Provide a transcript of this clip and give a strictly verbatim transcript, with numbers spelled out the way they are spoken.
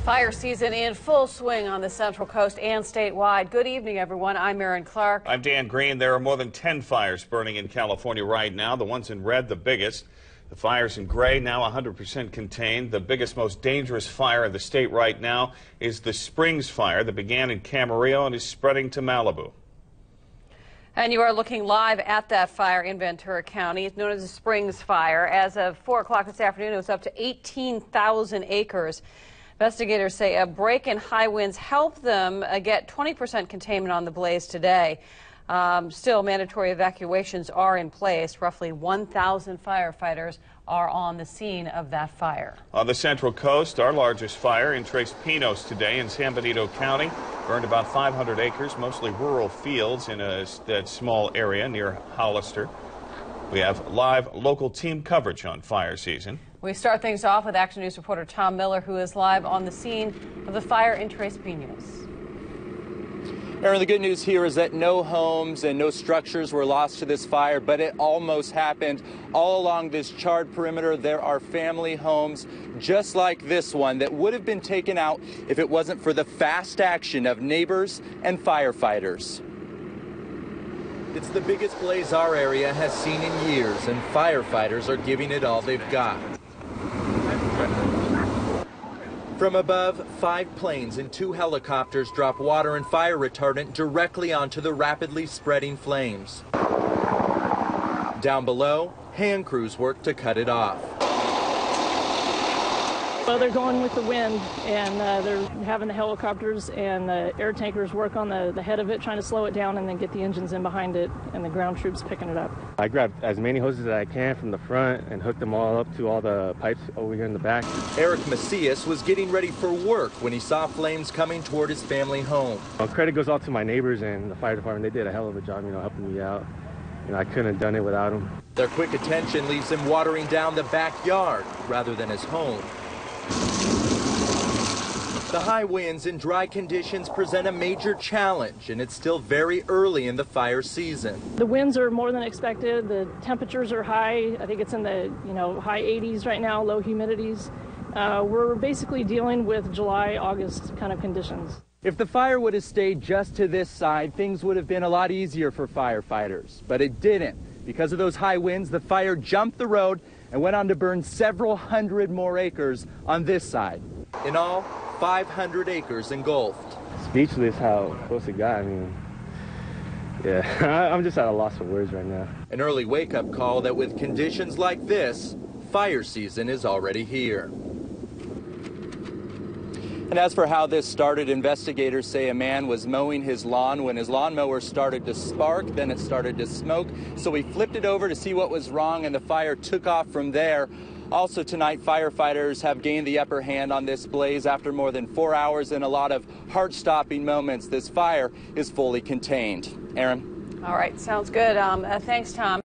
Fire season in full swing on the Central Coast and statewide. Good evening, everyone. I'm Erin Clark. I'm Dan Green. There are more than ten fires burning in California right now. The ones in red, the biggest. The fires in gray, now one hundred percent contained. The biggest, most dangerous fire in the state right now is the Springs fire that began in Camarillo and is spreading to Malibu. And you are looking live at that fire in Ventura County. It's known as the Springs fire. As of four o'clock this afternoon, it was up to eighteen thousand acres. Investigators say a break in high winds helped them uh, get twenty percent containment on the blaze today. Um, still, mandatory evacuations are in place. Roughly one thousand firefighters are on the scene of that fire. On the Central Coast, our largest fire in Tres Pinos today in San Benito County burned about five hundred acres, mostly rural fields in a, a small area near Hollister. We have live local team coverage on fire season. We start things off with Action News reporter Tom Miller, who is live on the scene of the fire in Tres Pinos. Aaron, the good news here is that no homes and no structures were lost to this fire, but it almost happened. All along this charred perimeter, there are family homes just like this one that would have been taken out if it wasn't for the fast action of neighbors and firefighters. It's the biggest blaze our area has seen in years, and firefighters are giving it all they've got. From above, five planes and two helicopters drop water and fire retardant directly onto the rapidly spreading flames. Down below, hand crews work to cut it off. Well, they're going with the wind, and uh, they're having the helicopters and the air tankers work on the, the head of it, trying to slow it down and then get the engines in behind it, and the ground troops picking it up. I grabbed as many hoses as I can from the front and hooked them all up to all the pipes over here in the back. Eric Macias was getting ready for work when he saw flames coming toward his family home. Well, credit goes out to my neighbors and the fire department. They did a hell of a job, you know, helping me out. You know, I couldn't have done it without them. Their quick attention leaves him watering down the backyard rather than his home. The high winds and dry conditions present a major challenge, and it's still very early in the fire season. The winds are more than expected. The temperatures are high. I think it's in the you know high eighties right now, low humidities. Uh, we're basically dealing with July, August kind of conditions. If the fire would have stayed just to this side, things would have been a lot easier for firefighters, but it didn't. Because of those high winds, the fire jumped the road and went on to burn several hundred more acres on this side. In all, five hundred acres engulfed. Speechless how close it got. I mean, yeah, I'm just at a loss for words right now. An early wake-up call that with conditions like this, fire season is already here. And as for how this started, investigators say a man was mowing his lawn when his lawnmower started to spark, then it started to smoke. So he flipped it over to see what was wrong, and the fire took off from there. Also tonight, firefighters have gained the upper hand on this blaze after more than four hours and a lot of heart-stopping moments. This fire is fully contained. Aaron? All right, sounds good. Um, uh, thanks, Tom.